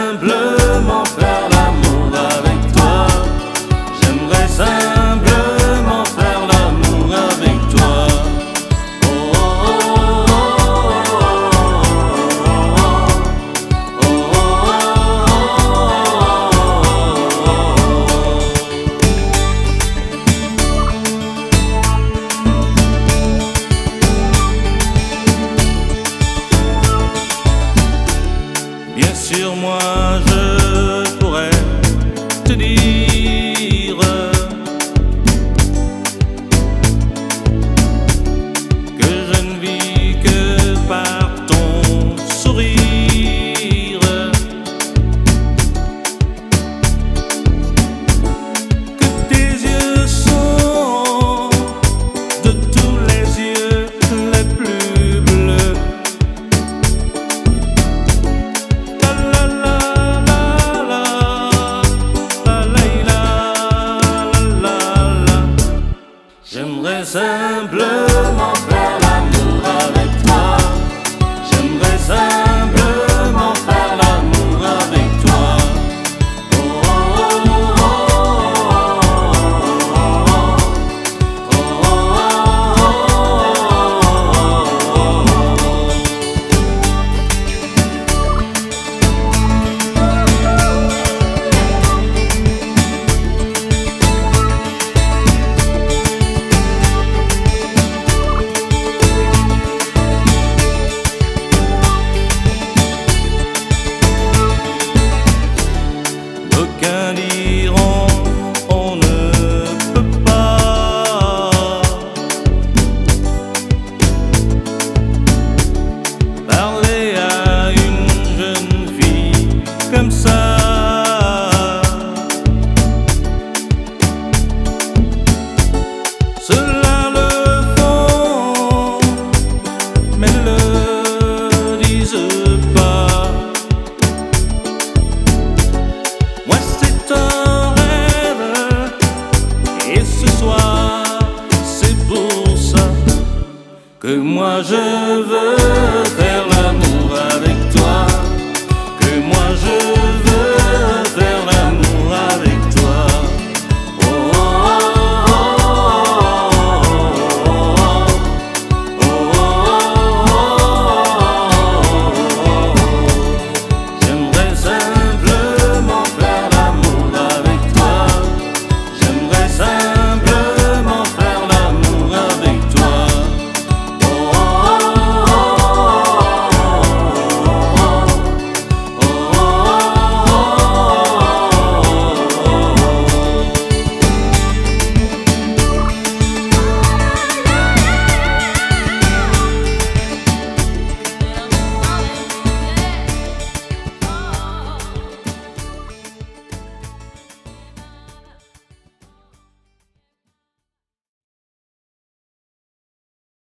simplement faire l'amour avec toi. J'aimerais simplement faire l'amour avec toi. Oh, oh, oh, oh, bien sûr, moi je pourrais te dire que je ne vis que par ton sourire, que tes yeux sont de tous les yeux les plus bleus. J'aimerais simplement faire l'amour avec toi. J'aimerais simplement faire l'amour avec toi. Oh, oh, oh, oh, oh, d'aucuns diront on ne peut pas parler à une jeune fille comme ça. Ceux-là le font, mais ne le disent pas. Moi c'est un rêve, et ce soir c'est pour ça que moi je veux